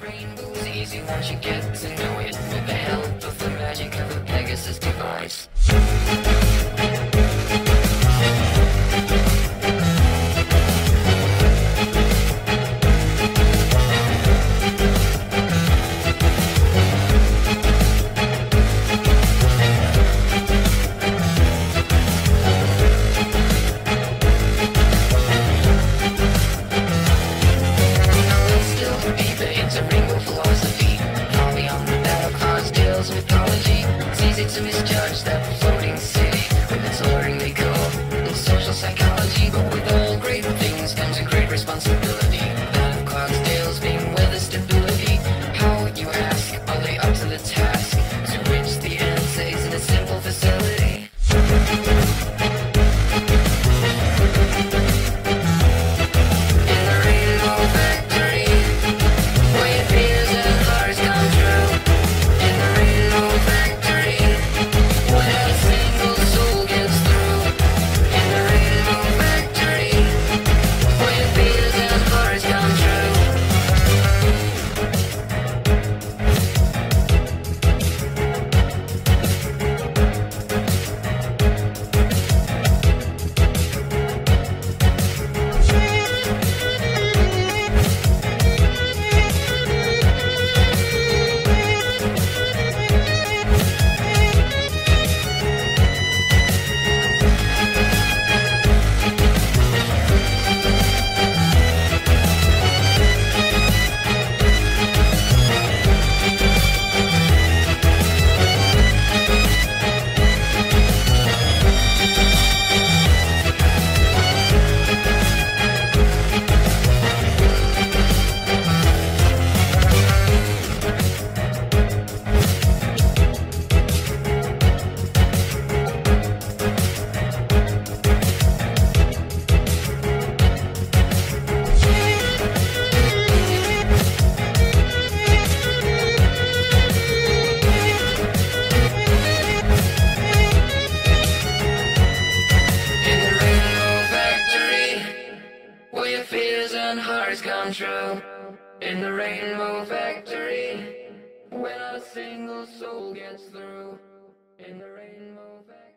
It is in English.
rainbow's easy once you get to know it, with the help of the magic of a Pegasus device. Mythology, it's easy to misjudge that floating city with its alluring decor and social psychology, but with all great things comes a great responsibility. That of Clydesdales being weather stability. How, you ask, are they up to the task? To which the answer is in a simple facility. In the rainbow factory, where your fears and hearts come true. In the rainbow factory, where a single soul gets through. In the rainbow factory, where your fears and hearts come true. Where your fears and hearts come true. In the rainbow factory, where not a single soul gets through. In the rainbow factory.